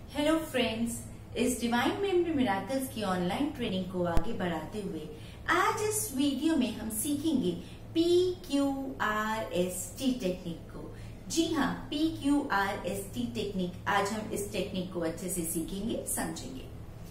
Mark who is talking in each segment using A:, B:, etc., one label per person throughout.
A: Hello friends, इस divine memory miracles की online training को आगे बढ़ाते हुए आज इस वीडियो में हम सीखेंगे PQRST टेक्निक को। जी हाँ, PQRST टेक्निक, आज हम इस टेक्निक को अच्छे से सीखेंगे, समझेंगे।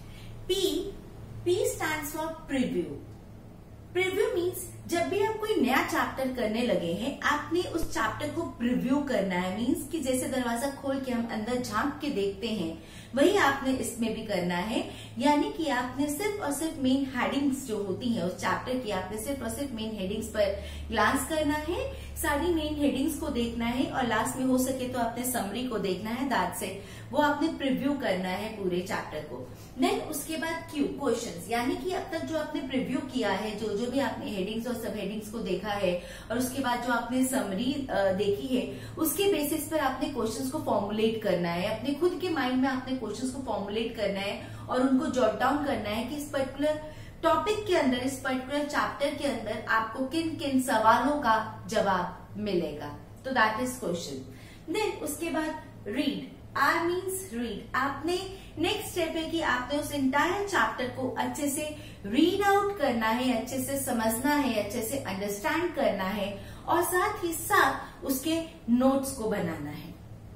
A: P stands for preview. Preview means जब भी आप कोई नया चैप्टर करने लगे हैं, आपने उस चैप्टर को प्रीव्यू करना है। मीन्स कि जैसे दरवाजा खोल के हम अंदर झांक के देखते हैं, वही आपने इसमें भी करना है। यानी कि आपने सिर्फ और सिर्फ मेन हेडिंग्स जो होती हैं उस चैप्टर की, आपने सिर्फ और सिर्फ मेन हेडिंग्स पर ग्लांस करना है, सारी मेन हेडिंग्स को देखना है और लास्ट में हो सके तो आपने समरी को देखना है। दैट्स इट, वो आपने प्रीव्यू करना है पूरे चैप्टर को। देन उसके बाद क्यू, क्वेश्चंस, यानी कि अब तक जो आपने प्रीव्यू किया है, जो भी आपने हेडिंग्स और सब हेडिंग्स को देखा है और उसके बाद जो आपने समरी देखी है, उसके बेसिस पर आपने क्वेश्चंस को फॉर्मुलेट करना है। अपने खुद के माइंड में आपने क्वेश्चंस को फॉर्मुलेट करना है और उनको जॉट डाउन करना है कि इस पर्टिकुलर टॉपिक के अंदर, इस पर्टिकुलर चैप्टर के अंदर आपको किन किन सवालों का जवाब मिलेगा। तो दैट इज क्वेश्चन। देन उसके बाद रीड, आर मीन्स रीड। आपने नेक्स्ट स्टेप है कि आपने उस एंटायर चैप्टर को अच्छे से रीड आउट करना है, अच्छे से समझना है, अच्छे से अंडरस्टैंड करना है और साथ ही साथ उसके नोट्स को बनाना है।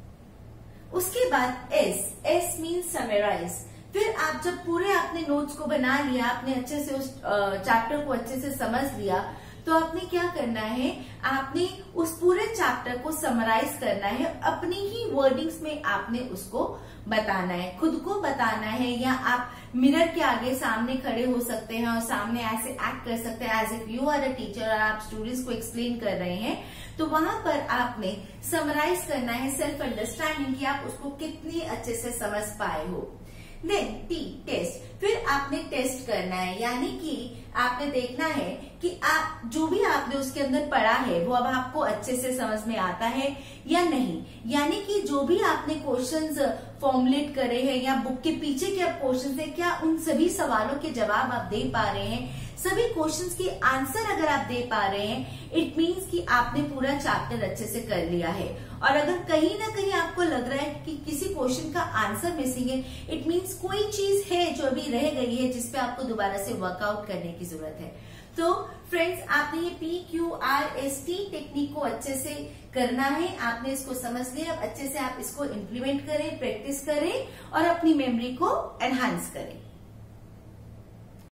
A: उसके बाद एस मीन्स समराइज। फिर आप जब पूरे आपने नोट्स को बना लिया, आपने अच्छे से उस चैप्टर को अच्छे से समझ लिया, तो आपने क्या करना है, आपने उस पूरे चैप्टर को समराइज करना है। अपनी ही वर्डिंग्स में आपने उसको बताना है, खुद को बताना है, या आप मिरर के आगे सामने खड़े हो सकते हैं और सामने ऐसे एक्ट कर सकते हैं as if you are a teacher और आप स्टूडेंट्स को एक्सप्लेन कर रहे हैं। तो वहां पर आपने समराइज करना है, सेल्फ अंडरस्टैंडिंग, कि आप उसको कितनी अच्छे से समझ पाए हो। Then t, test. फिर आपने टेस्ट करना है, यानी कि आपने देखना है कि आप जो भी आपने उसके अंदर पढ़ा है वो अब आपको अच्छे से समझ में आता है या नहीं। यानी कि जो भी आपने क्वेश्चंस फॉर्मुलेट करे हैं या बुक के पीछे के अब क्वेश्चंस है, क्या उन सभी सवालों के जवाब आप दे पा रहे हैं, सभी क्वेश्चंस के आंसर अगर आप दे पा रहे हैं, इट मीन्स कि आपने पूरा चैप्टर अच्छे से कर लिया है। और अगर कहीं ना कहीं आपको लग रहा है कि किसी क्वेश्चन का आंसर मिसिंग है, इट मीन्स कोई चीज है जो अभी रह गई है जिसपे आपको दोबारा से वर्कआउट करने की जरूरत है। तो फ्रेंड्स, आपने ये PQRST टेक्निक को अच्छे से करना है। आपने इसको समझ लिया, अब अच्छे से आप इसको इम्प्लीमेंट करें, प्रैक्टिस करें और अपनी मेमोरी को एनहांस करें।